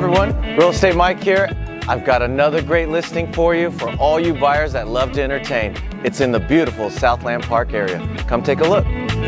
everyone, Real Estate Mike here. I've got another great listing for you for all you buyers that love to entertain. It's in the beautiful Southland Park area. Come take a look.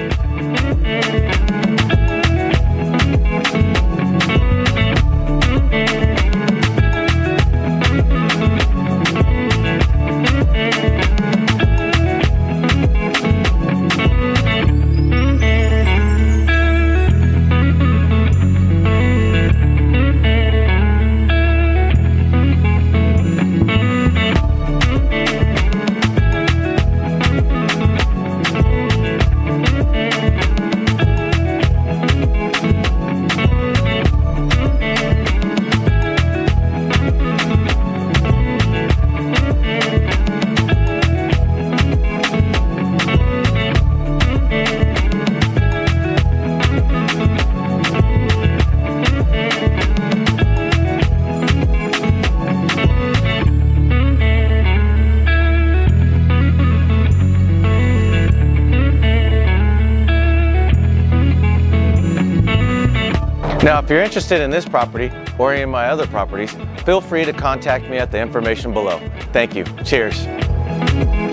Now, if you're interested in this property or any of my other properties, feel free to contact me at the information below. Thank you. Cheers.